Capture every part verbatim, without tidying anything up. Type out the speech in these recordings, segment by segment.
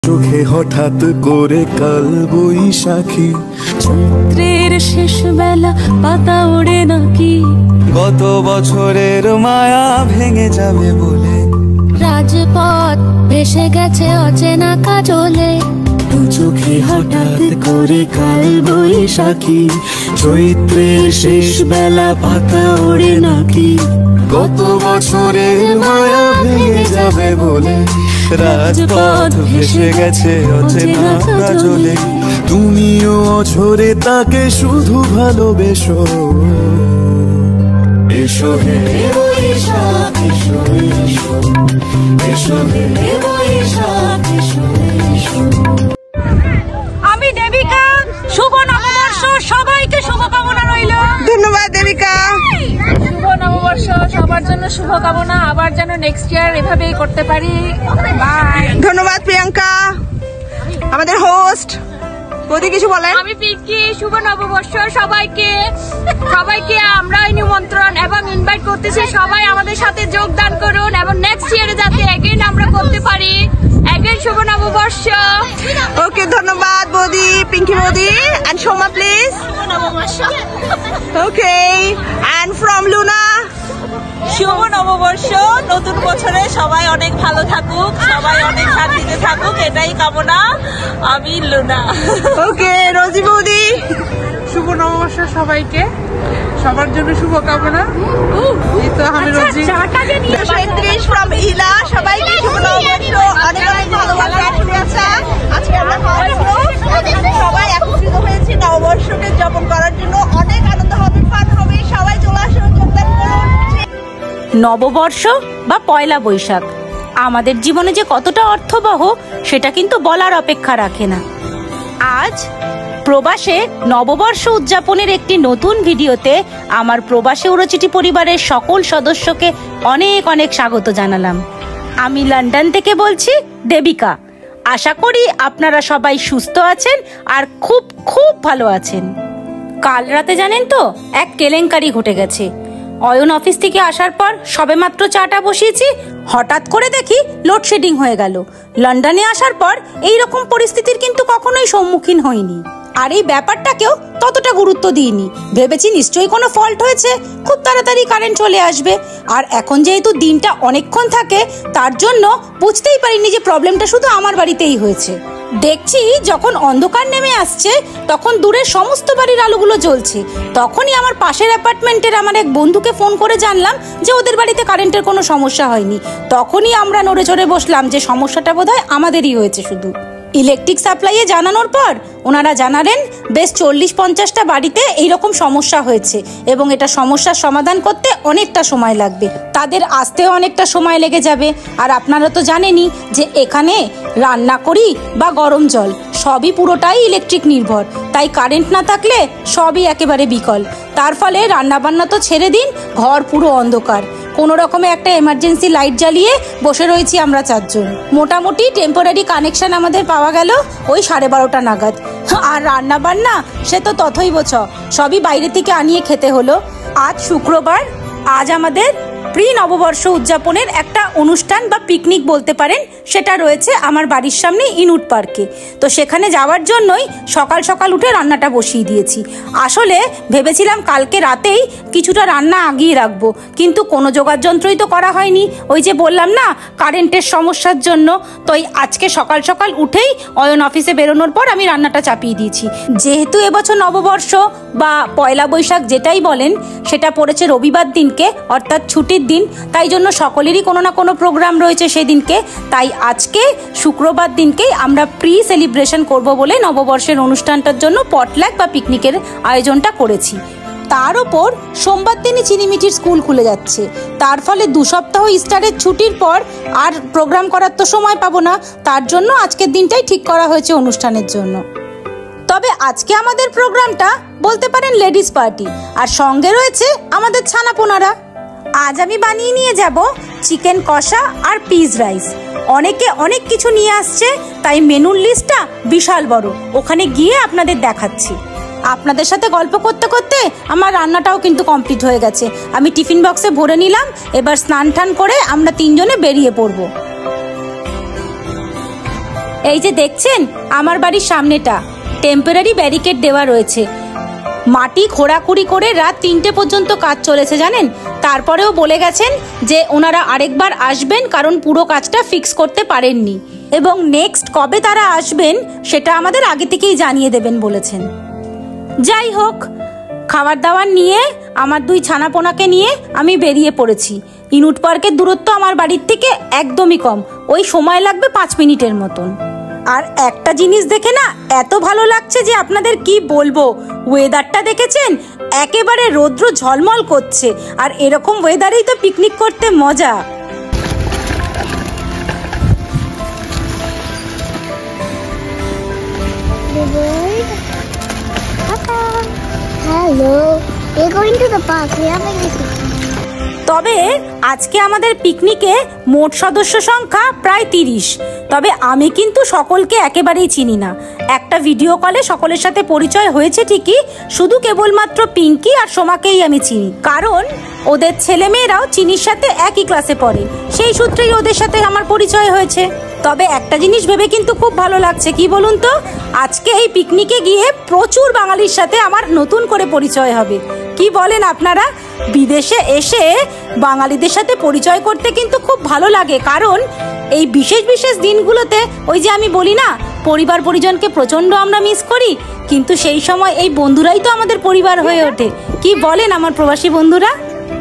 চোখে হঠাৎ করে কাল বৈশাখী, চৈত্রের শেষ বেলা পাতা ওড়ে নাকি, গত বছরের মায়া ভেঙে যাবে বলে রাজপথ ভেসে গেছে অচেনা কাজলে। দু চোখে হঠাৎ করে কাল বৈশাখী, চৈত্রের শেষ বেলা পাতা ওড়ে নাকি, গত বছরের মায়া ভেঙে যাবে বলে রাজপথ ভেসে গেছে অচেনা কাজলে। তুমিও অঝরে তাকে শুধু ভালোবেসো, এসো হে বৈশাখ এসো এসো, এসো হে বৈশাখ এসো এসো। আমি দেবিকা, শুভ নববর্ষ, সবাইকে শুভকামনা রইল। ধন্যবাদ দেবিকা। শুভ নববর্ষ, সবার জন্য শুভকামনা, আবার যেন নেক্সট ইয়ার এভাবেই করতে পারি। বাই। ধন্যবাদ প্রিয়াঙ্কা, আমাদের হোস্ট। বৌদি কিছু বলেন? আমি পিঙ্কি, শুভ নববর্ষ সবাইকে, সবাইকে আমরা নিমন্ত্রণ এবং ইনভাইট করতেছি, সবাই আমাদের সাথে যোগদান করুন এবং নেক্সট ইয়ারে যাতে এগেইন আমরা করতে পারি। এগেইন শুভ নববর্ষ। ওকে, ধন্যবাদ বৌদি, পিঙ্কি বৌদি। And Soma please. Okay, and from Luna. শুভ নববর্ষ, নতুন বছরে সবাই অনেক ভালো থাকুক, সবাই অনেক শান্তিতে থাকুক, এটাই কামনা। আমি লুনা। ওকে, রোজি বৌদি। শুভ নববর্ষ সবাইকে, সবার জন্য শুভকামনা। এই তো আমি রোজি। সৈত্রিশ ফ্রম ইলা, সবাইকে শুভ নববর্ষ, অনেক অনেক ভালোবাসা শুভেচ্ছা। আজকে আমরা সবাই একত্রিত হয়েছি নববর্ষকে উদযাপন করার জন্য। অনেক আনন্দ হবে, ফান হবে, সবাই চলে আসুন, যোগদান করুন। নববর্ষ বা পয়লা বৈশাখ আমাদের জীবনে যে কতটা অর্থবহ সেটা কিন্তু বলার অপেক্ষা রাখে না। আজ প্রবাসে নববর্ষ উদযাপনের একটি নতুন ভিডিওতে আমার প্রবাসে উড়োচিটি পরিবারের সকল সদস্যকে অনেক অনেক স্বাগত জানালাম। আমি লন্ডন থেকে বলছি, দেবিকা। আশা করি আপনারা সবাই সুস্থ আছেন আর খুব খুব ভালো আছেন। কাল রাতে জানেন তো এক কেলেঙ্কারি ঘটে গেছে। অয়ন অফিস থেকে আসার পর সবেমাত্র চাটা বসিয়েছি, হঠাৎ করে দেখি লোডশেডিং হয়ে গেল। লন্ডনে আসার পর এই রকম পরিস্থিতির কিন্তু কখনোই সম্মুখীন হইনি, আর এই ব্যাপারটাকেও ততটা গুরুত্ব দিইনি। ভেবেছি নিশ্চয়ই কোনো ফল্ট হয়েছে, খুব তাড়াতাড়ি কারেন্ট চলে আসবে। আর এখন যেহেতু দিনটা অনেকক্ষণ থাকে, তার জন্য বুঝতেই পারিনি যে প্রবলেমটা শুধু আমার বাড়িতেই হয়েছে। দেখছি যখন অন্ধকার নেমে আসছে তখন দূরের সমস্ত বাড়ির আলোগুলো জ্বলছে। তখনই আমার পাশের অ্যাপার্টমেন্টের আমার এক বন্ধুকে ফোন করে জানলাম যে ওদের বাড়িতে কারেন্টের কোনো সমস্যা হয়নি। তখনই আমরা নড়ে চড়ে বসলাম যে সমস্যাটা বোধহয় আমাদেরই হয়েছে শুধু। ইলেকট্রিক সাপ্লাইয়ে জানানোর পর ওনারা জানালেন বেশ চল্লিশ পঞ্চাশটা বাড়িতে এইরকম সমস্যা হয়েছে এবং এটা সমস্যার সমাধান করতে অনেকটা সময় লাগবে, তাদের আসতেও অনেকটা সময় লেগে যাবে। আর আপনারা তো জানেনই যে এখানে রান্না করি বা গরম জল সবই পুরোটাই ইলেকট্রিক নির্ভর, তাই কারেন্ট না থাকলে সবই একেবারে বিকল। তার ফলে রান্নাবান্না তো ছেড়ে দিন, ঘর পুরো অন্ধকার। কোনো রকমে একটা এমার্জেন্সি লাইট জ্বালিয়ে বসে রয়েছি আমরা চারজন। মোটামুটি টেম্পোরারি কানেকশন আমাদের পাওয়া গেল ওই সাড়ে বারোটা নাগাদ। আর রান্না বান্না সে তো তথৈব ছ, সবই বাইরে থেকে আনিয়ে খেতে হলো। আজ শুক্রবার, আজ আমাদের প্রি নববর্ষ উদযাপনের একটা অনুষ্ঠান বা পিকনিক বলতে পারেন, সেটা রয়েছে আমার বাড়ির সামনে ইনুট পার্কে। তো সেখানে যাওয়ার জন্যই সকাল সকাল উঠে রান্নাটা বসিয়ে দিয়েছি। আসলে ভেবেছিলাম কালকে রাতেই কিছুটা রান্না আগিয়ে রাখবো, কিন্তু কোনো জোগাড় যন্ত্রই তো করা হয়নি, ওই যে বললাম না কারেন্টের সমস্যার জন্য। তো আজকে সকাল সকাল উঠেই অয়ন অফিসে বেরোনোর পর আমি রান্নাটা চাপিয়ে দিয়েছি। যেহেতু এবছর নববর্ষ বা পয়লা বৈশাখ যেটাই বলেন সেটা পড়েছে রবিবার দিনকে, অর্থাৎ ছুটির দিন, তাই জন্য সকলেরই কোনো না কোনো প্রোগ্রাম রয়েছে সেদিনকে। তাই আজকে শুক্রবার দিনকেই আমরা প্রি সেলিব্রেশন করব বলে নববর্ষের অনুষ্ঠানটার জন্য পটল্যাক বা পিকনিকের আয়োজনটা করেছি। তার ওপর সোমবার দিনই চিনিমিঠির স্কুল খুলে যাচ্ছে, তার ফলে দু সপ্তাহ ইস্টারের ছুটির পর আর প্রোগ্রাম করার তো সময় পাবো না, তার জন্য আজকের দিনটাই ঠিক করা হয়েছে অনুষ্ঠানের জন্য। তবে আজকে আমাদের প্রোগ্রামটা বলতে পারেন লেডিস পার্টি, আর সঙ্গে রয়েছে আমাদের ছানাপোনারা। আজ আমি বানিয়ে নিয়ে যাব চিকেন কষা আর পিস রাইস। অনেকে অনেক কিছু নিয়ে আসছে, তাই মেনুর লিস্টটা বিশাল বড়, ওখানে গিয়ে আপনাদের দেখাচ্ছি। আপনাদের সাথে গল্প করতে করতে আমার রান্নাটাও কিন্তু কমপ্লিট হয়ে গেছে। আমি টিফিন বক্সে ভরে নিলাম, এবার স্নান টান করে আমরা তিনজনে বেরিয়ে পড়বো। এই যে দেখছেন আমার বাড়ির সামনেটা টেম্পোরারি ব্যারিকেড দেওয়া রয়েছে। মাটি খোঁড়াখুড়ি করে রাত তিনটে পর্যন্ত কাজ চলেছে জানেন। তারপরেও বলে গেছেন যে ওনারা আরেকবার আসবেন, কারণ পুরো কাজটা ফিক্স করতে পারেননি এবং নেক্সট কবে তারা আসবেন সেটা আমাদের আগে থেকেই জানিয়ে দেবেন বলেছেন। যাই হোক, খাবার দাবার নিয়ে আমার দুই ছানাপোনাকে নিয়ে আমি বেরিয়ে পড়েছি। ইনুট পার্কের দূরত্ব আমার বাড়ির থেকে একদমই কম, ওই সময় লাগবে পাঁচ মিনিটের মতন। আর একটা জিনিস দেখে না এত ভালো লাগছে যে আপনাদের কি বলবো। ওয়েদারটা দেখেছেন, একেবারে রৌদ্র ঝলমল করছে, আর এরকম ওয়েদারেই তো পিকনিক করতে মজা। Hello, we're going to the park. We are going to তবে আজকে আমাদের পিকনিকে মোট সদস্য সংখ্যা প্রায় তিরিশ। তবে আমি কিন্তু সকলকে একেবারেই চিনি না। একটা ভিডিও কলে সকলের সাথে পরিচয় হয়েছে ঠিকই, শুধু কেবলমাত্র পিঙ্কি আর সোমাকেই আমি চিনি, কারণ ওদের ছেলেমেয়েরাও চিনির সাথে একই ক্লাসে পড়ে, সেই সূত্রেই ওদের সাথে আমার পরিচয় হয়েছে। তবে একটা জিনিস ভেবে কিন্তু খুব ভালো লাগছে, কি বলুন তো, আজকে এই পিকনিকে গিয়ে প্রচুর বাঙালির সাথে আমার নতুন করে পরিচয় হবে। কি বলেন আপনারা? বিদেশে এসে বাঙালিদের সাথে পরিচয় করতে কিন্তু খুব ভালো লাগে, কারণ এই বিশেষ বিশেষ দিনগুলোতে ওই যে আমি বলি না, পরিবার পরিজনকে প্রচণ্ড আমরা মিস করি, কিন্তু সেই সময় এই বন্ধুরাই তো আমাদের পরিবার হয়ে ওঠে। কি বলেন আমার প্রবাসী বন্ধুরা?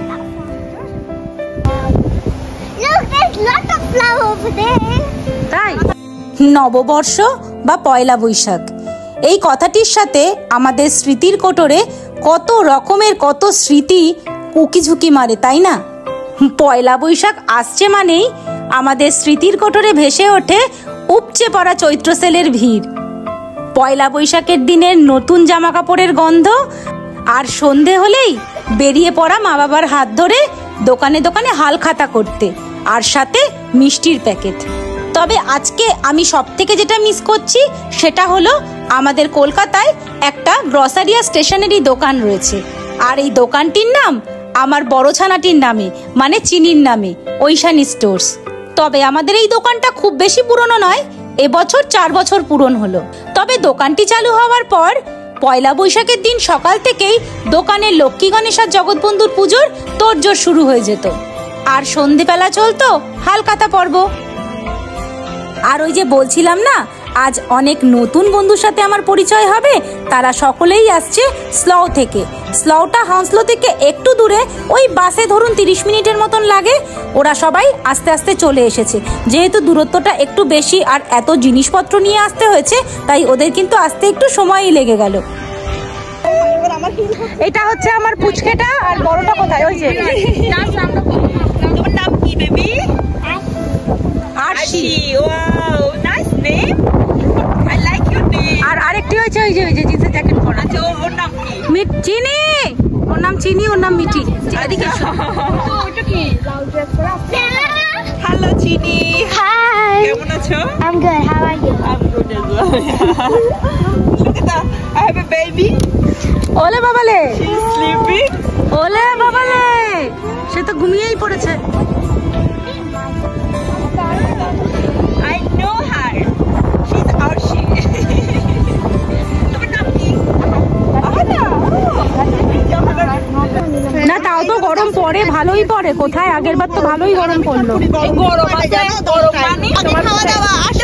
Look, there's lots of flowers over there. তাই নববর্ষ বা পয়লা বৈশাখ এই কথাটির সাথে আমাদের স্মৃতির কোটরে কত রকমের কত স্মৃতি উকি ঝুঁকি মারে, তাই না? পয়লা বৈশাখ আসছে মানেই আমাদের স্মৃতির কোটরে ভেসে ওঠে উপচে পড়া চৈত্র সেলের ভিড়, পয়লা বৈশাখের দিনের নতুন জামা কাপড়ের গন্ধ, আর সন্ধে হলেই বেরিয়ে পড়া মা বাবার হাত ধরে দোকানে দোকানে হাল খাতা করতে, আর সাথে মিষ্টির প্যাকেট। তবে আজকে আমি সব থেকে যেটা মিস করছি সেটা হলো আমাদের কলকাতায় একটা গ্রসারি আর স্টেশনারি দোকান রয়েছে, আর এই দোকানটির নাম আমার বড় ছানাটির নামে, মানে চিনির নামে, ঐশানী স্টোর্স। তবে আমাদের এই দোকানটা খুব বেশি পুরনো নয়, এবছর চার বছর পূরণ হলো। তবে দোকানটি চালু হওয়ার পর পয়লা বৈশাখের দিন সকাল থেকেই দোকানের লক্ষ্মী গণেশ আর জগৎবন্ধুর পুজোর তোড়জোড় শুরু হয়ে যেত, আর সন্ধেবেলা চলতো হালখাতা পর্ব। আর ওই যে বলছিলাম না, আজ অনেক নতুন বন্ধুর সাথে আমার পরিচয় হবে, তারা সকলেই আসছে স্লও থেকে। স্লওটা হাউসলো থেকে একটু দূরে, ওই বাসে ধরুন তিরিশ মিনিটের মতন লাগে। ওরা সবাই আস্তে আস্তে চলে এসেছে, যেহেতু দূরত্বটা একটু বেশি আর এত জিনিসপত্র নিয়ে আসতে হয়েছে, তাই ওদের কিন্তু আসতে একটু সময়ই লেগে গেল। এটা হচ্ছে আমার পুচকেটা, আর বড়টা কোথায়? ওই যে তোমার নাম কি baby? Arshi. Wow, nice name, I like your name. আর আরেকটি হয়েছে ওই যে ওই যে জিন্সের জ্যাকেট পরা। আচ্ছা, ওর নাম কি? মিট চিনি, ওর নাম চিনি, ওর নাম মিঠি। এদিকে এসো। ওটা কি? হ্যালো চিনি, Hi. কেমন আছো? I'm good. How are you? I'm good as well. Look at that, I have a baby. ওলে বাবালে, She's sleeping. ওলে বাবালে, সে তো ঘুমিয়েই পড়েছে। I know her. She's Arshi. তোমার নাম কি? আহানা। না তাও তো গরম পড়ে, ভালোই পড়ে। কোথায় আগের বার তো ভালোই গরম পড়লো। এই গরম আছে, গরম মানে তোমার খাওয়া দাওয়া আসো।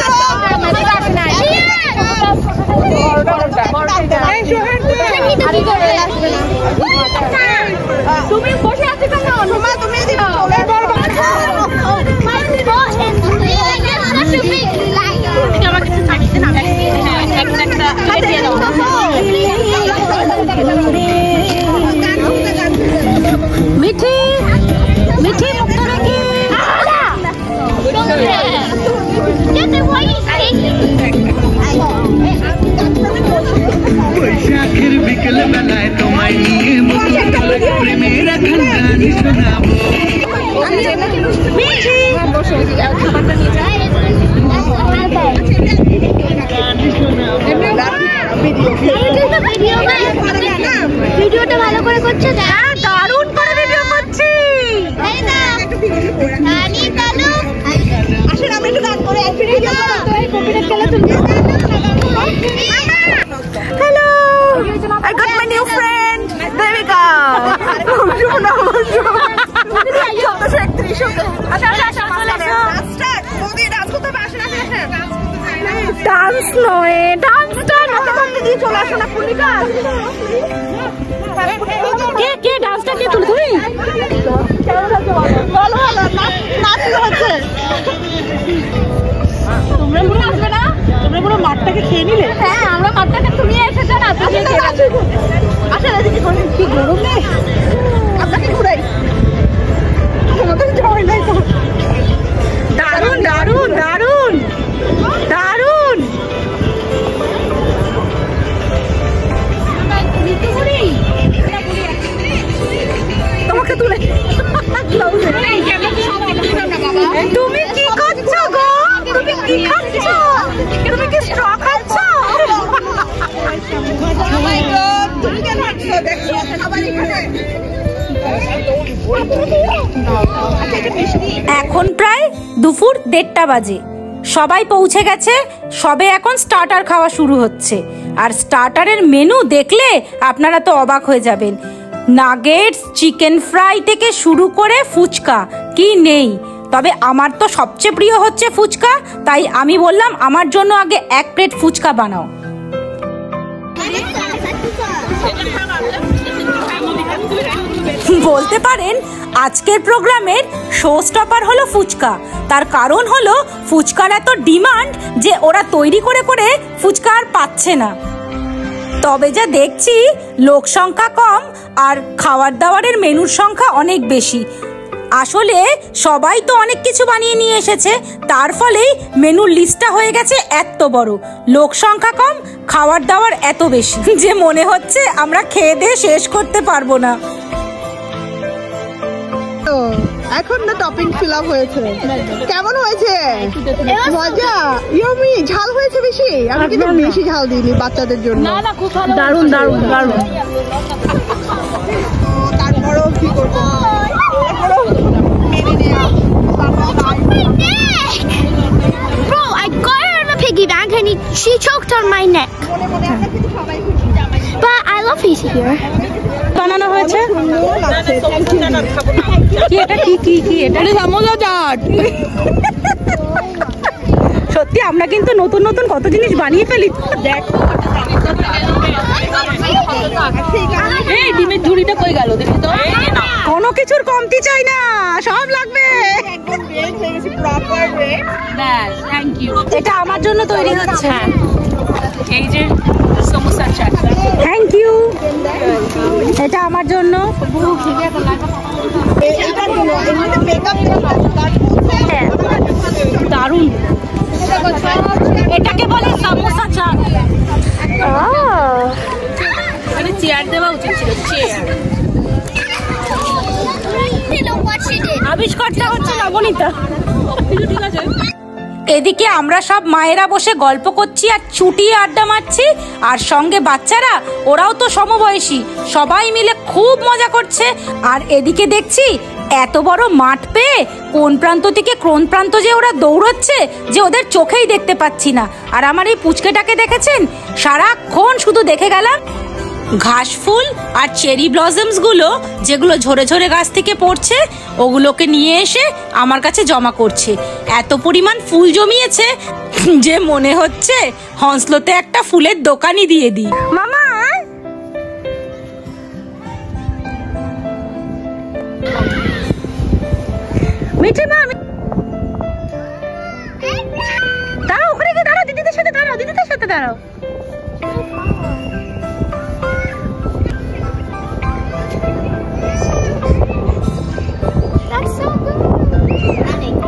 তুমি বসে আছো কেন? তোমা তুমি দিও। মিঠি মিঠি মুখটা রাখি। বৈশাখের বিকেল বেলায় তোমায় নিয়ে মুকুল প্রেমের খানদানি শোনাবো। ভিডিওটা ভালো করে করছো? দারুণ করে ভিডিও করছি। আসেন আমরা একটু গান করে ভিডিও করো। ডান্স নয়, ডান্সটা হাতে করতে দিয়ে চলে আসো না পুলিকা। কে কে ডান্সটা কে তুলে তুমি? বলো নাচ হচ্ছে। তোমরা পুরো আসবে না? তোমরা পুরো মাঠটাকে খেয়ে নিলে? হ্যাঁ, আমরা মাঠটাকে তুমি এসেছো না, তুমি আসলে এদিকে কি গরম নেই, আপনাকে ঘুরাই। আমাদের জয় নাই তো। দারুন দারুন দারুন দারুন। তোমাকে তুলে তুমি কি করছো গো? তুমি কি খাচ্ছ? তুমি কি স্ট্র খাচ্ছ? তুমি কেন হাঁটছো? দেখছো সবাই এখানে। এখন প্রায় দুপুর দেড়টা বাজে, সবাই পৌঁছে গেছে। সবে এখন স্টার্টার খাওয়া শুরু হচ্ছে। আর স্টার্টারের মেনু দেখলে আপনারা তো অবাক হয়ে যাবেন। নাগেটস, চিকেন ফ্রাই থেকে শুরু করে ফুচকা কি নেই। তবে আমার তো সবচেয়ে প্রিয় হচ্ছে ফুচকা, তাই আমি বললাম আমার জন্য আগে এক প্লেট ফুচকা বানাও। বলতে পারেন আজকের প্রোগ্রামের শো স্টপার হলো ফুচকা। তার কারণ হলো ফুচকার এত ডিমান্ড যে ওরা তৈরি করে করে ফুচকা আর পাচ্ছে না। তবে যা দেখছি লোক সংখ্যা কম আর খাবার দাবারের মেনুর সংখ্যা অনেক বেশি। আসলে সবাই তো অনেক কিছু বানিয়ে নিয়ে এসেছে, তার ফলেই মেনুর লিস্টটা হয়ে গেছে এত বড়। লোক সংখ্যা কম, খাবার দাবার এত বেশি যে মনে হচ্ছে আমরা খেয়ে দিয়ে শেষ করতে পারবো না। এখন না টপিং ফিল আপ হয়েছে। কেমন হয়েছে? মজা। ইয়মি ঝাল হয়েছে বেশি? আমি কিন্তু বেশি ঝাল দিইনি বাচ্চাদের জন্য। না না, খুব ভালো। দারুন দারুন দারুন। তারপরও কি করবো, মেনে নেওয়া। Bro, I got her on a piggy bank and he, she choked on my neck. মনে মনে আমরা কিন্তু সবাই খুশি। But I love it here. বানানো হয়েছে সুন্দর লাগছে। Thank you. কি এটা? কি কি কি এটা? সামোসা চাট। সত্যি আমরা কিন্তু নতুন নতুন কত জিনিস বানিয়ে ফেলি। দেখ এই ডিমের ঝুড়িটা কই গেল দেখি তো। কোনো কিছুর কমতি চাই না, সব লাগবে। একদম রেড হয়ে গেছে, প্রপার রেড। ব্যাস, থ্যাংক ইউ। এটা আমার জন্য তৈরি হচ্ছে। এই যে সমোসা চাট। Thank you. এটা আমার জন্য। এটার জন্য এর মধ্যে মেকআপ দারুণ। এটাকে বলে সমোসা চাট। মানে চেয়ার দেওয়া উচিত ছিল, চেয়ার। আবিষ্কারটা হচ্ছে নবনীতা। ঠিক আছে। এদিকে আমরা সব মায়েরা বসে গল্প করছি আর চুটিয়ে আড্ডা মারছি, আর সঙ্গে বাচ্চারা, ওরাও তো সমবয়সী, সবাই মিলে খুব মজা করছে। আর এদিকে দেখছি এত বড় মাঠ পেয়ে কোন প্রান্ত থেকে কোন প্রান্ত যে ওরা দৌড়চ্ছে যে ওদের চোখেই দেখতে পাচ্ছি না। আর আমার এই পুচকেটাকে দেখেছেন, সারাক্ষণ শুধু দেখে গেলাম ঘাস ফুল আর চেরি ব্লজমস গুলো যেগুলো ঝরে ঝরে গাছ থেকে পড়ছে ওগুলোকে নিয়ে এসে আমার কাছে জমা করছে। এত পরিমাণ ফুল জমিয়েছে যে মনে হচ্ছে হংসলোতে একটা ফুলের দোকানই দিয়ে দিই। মামা মিঠে মা, দাঁড়াও, ওখানে গিয়ে দাঁড়াও, দিদিদের সাথে দাঁড়াও, দিদিদের সাথে দাঁড়াও। That's so good. Running.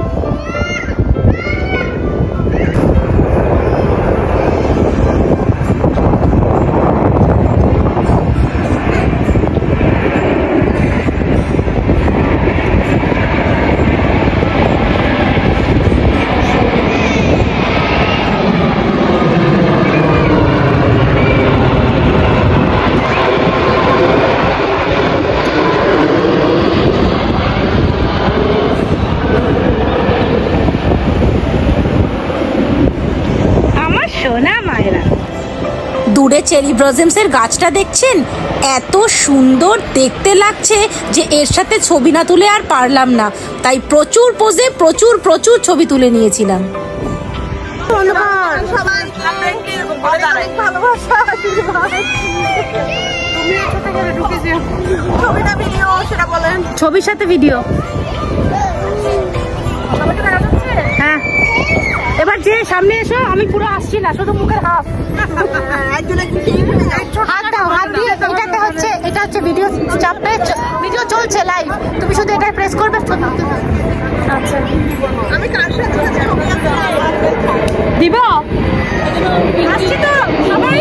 দূরে চেরি ব্লজমসের গাছটা দেখছেন, এত সুন্দর দেখতে লাগছে যে এর সাথে ছবি না তুলে আর পারলাম না, তাই প্রচুর পোজে প্রচুর প্রচুর ছবি তুলে নিয়েছিলাম। সবাই ভালোবাসা আশীর্বাদ। ছবি না ভিডিও সেটা বলেন। ছবির সাথে ভিডিও। হ্যাঁ এবার যে সামনে এসো, আমি পুরো আসছি না, শুধু মুখের হাফ। হাত দাও, হাত দিয়ে এটাতে হচ্ছে, এটা হচ্ছে ভিডিও চাপে, ভিডিও চলছে লাইভ, তুমি শুধু এটা প্রেস করবে। আচ্ছা আমি কার সাথে দিব আসছি তো সবাই।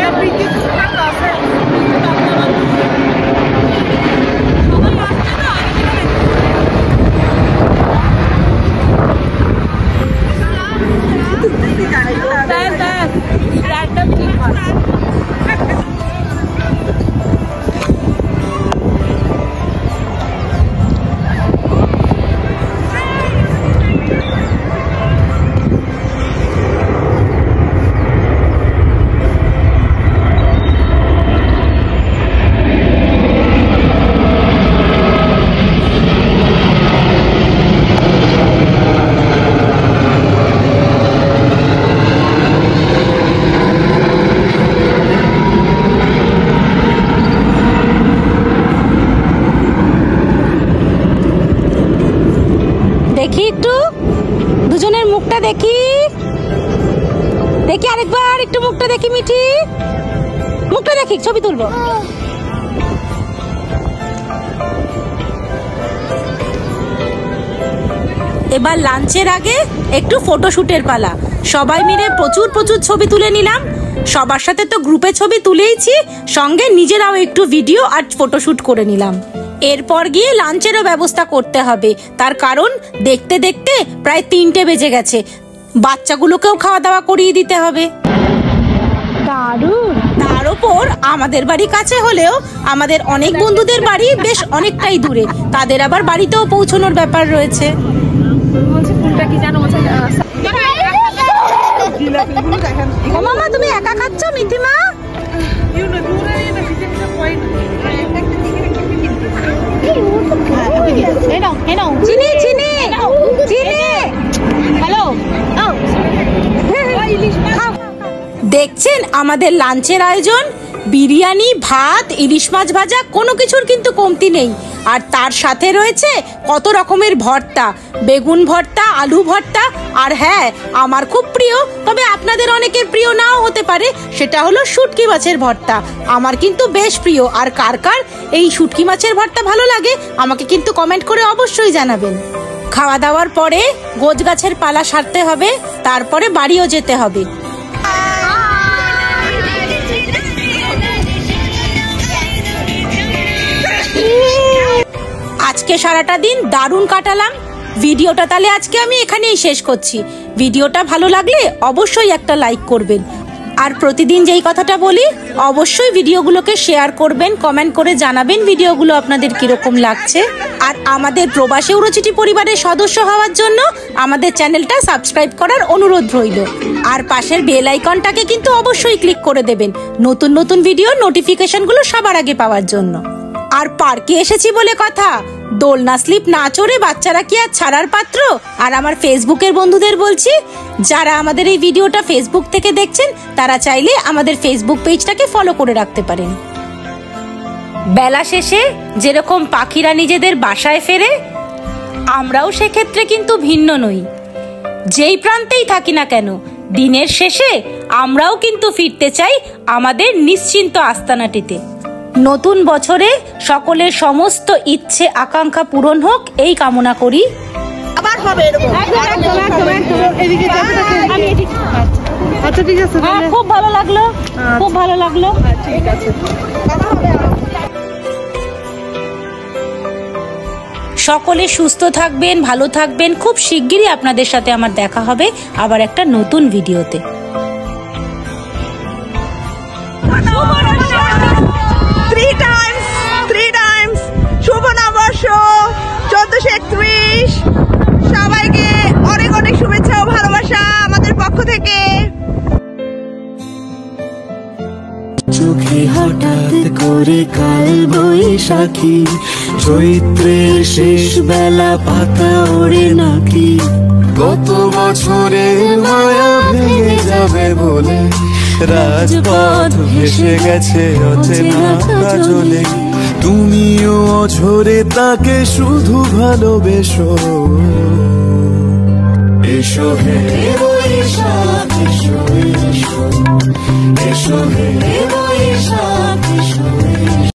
দেখি একটু দুজনের মুখটা দেখি, দেখি আরেকবার একটু মুখটা দেখি, মিঠি মুখটা দেখি, ছবি তুলবো। এবার লাঞ্চের আগে একটু ফটোশুটের পালা। সবাই মিলে প্রচুর প্রচুর ছবি তুলে নিলাম। সবার সাথে তো গ্রুপে ছবি তুলেইছি, সঙ্গে নিজেরাও একটু ভিডিও আর ফটোশুট করে নিলাম। এরপর গিয়ে লাঞ্চেরও ব্যবস্থা করতে হবে, তার কারণ দেখতে দেখতে প্রায় তিনটে বেজে গেছে, বাচ্চাগুলোকেও খাওয়া দাওয়া করিয়ে দিতে হবে। দারুণ। তার উপর আমাদের বাড়ি কাছে হলেও আমাদের অনেক বন্ধুদের বাড়ি বেশ অনেকটাই দূরে, তাদের আবার বাড়িতেও পৌঁছানোর ব্যাপার রয়েছে। মামা তুমি একা খাচ্ছ মিথিমা? চিনি চিনি চিনি হ্যালো। দেখছেন আমাদের লাঞ্চের আয়োজন, বিরিয়ানি, ভাত, ইলিশ মাছ ভাজা, কোনো কিছুর কিন্তু কমতি নেই। আর তার সাথে রয়েছে কত রকমের ভর্তা, বেগুন ভর্তা, আলু ভর্তা, আর হ্যাঁ আমার খুব প্রিয়, তবে আপনাদের অনেকের প্রিয় নাও হতে পারে, সেটা হলো শুটকি মাছের ভর্তা। আমার কিন্তু বেশ প্রিয়। আর কার কার এই শুটকি মাছের ভর্তা ভালো লাগে আমাকে কিন্তু কমেন্ট করে অবশ্যই জানাবেন। খাওয়া দাওয়ার পরে গোছ গাছের পালা সারতে হবে, তারপরে বাড়িও যেতে হবে। আজকে সারাটা দিন দারুণ কাটালাম। ভিডিওটা তাহলে আজকে আমি এখানেই শেষ করছি। ভিডিওটা ভালো লাগলে অবশ্যই একটা লাইক করবেন, আর প্রতিদিন যেই কথাটা বলি অবশ্যই ভিডিওগুলোকে শেয়ার করবেন, কমেন্ট করে জানাবেন ভিডিওগুলো আপনাদের কিরকম লাগছে। আর আমাদের প্রবাসী উড়োচিটি পরিবারের সদস্য হওয়ার জন্য আমাদের চ্যানেলটা সাবস্ক্রাইব করার অনুরোধ রইল। আর পাশের বেল আইকনটাকে কিন্তু অবশ্যই ক্লিক করে দেবেন নতুন নতুন ভিডিওর নোটিফিকেশনগুলো সবার আগে পাওয়ার জন্য। আর পার্কে এসেছি বলে কথা, দোলনা স্লিপ না চড়ে বাচ্চারা কি আর ছাড়ার পাত্র? আর আমার ফেসবুকের বন্ধুদের বলছি, যারা আমাদের এই ভিডিওটা ফেসবুক থেকে দেখছেন তারা চাইলে আমাদের ফেসবুক পেজটাকে ফলো করে রাখতে পারেন। বেলা শেষে যেরকম পাখিরা নিজেদের বাসায় ফেরে, আমরাও সেক্ষেত্রে কিন্তু ভিন্ন নই। যেই প্রান্তেই থাকি না কেন, দিনের শেষে আমরাও কিন্তু ফিরতে চাই আমাদের নিশ্চিন্ত আস্তানাটিতে। নতুন বছরে সকলের সমস্ত ইচ্ছে আকাঙ্ক্ষা পূরণ হোক এই কামনা করি। আবার হবে এরকম। একদম একদম একদম এদিকে আমি এদিকে। আচ্ছা ঠিক আছে, খুব ভালো লাগলো, খুব ভালো লাগলো। ঠিক আছে, সকলে সুস্থ থাকবেন, ভালো থাকবেন। খুব শিগগিরই আপনাদের সাথে আমার দেখা হবে আবার একটা নতুন ভিডিওতে। থ্রি টাইমস থ্রি টাইমস শুভ নববর্ষ চোদ্দশো একত্রিশ। সবাইকে অনেক অনেক শুভেচ্ছা ও ভালোবাসা আমাদের পক্ষ থেকে। চোখে হঠাৎ করে কাল বৈশাখী, চৈত্রের শেষ বেলা পাতা ওড়ে নাকি, গত বছরের মায়া ভেঙে যাবে বলে রাজপথ ভেসে গেছে অচেনা কাজলে, তুমিও অঝরে তাকে শুধু ভালোবেসো। এসো হে বৈশাখ এসো এসো, এসো হে বৈশাখ এসো।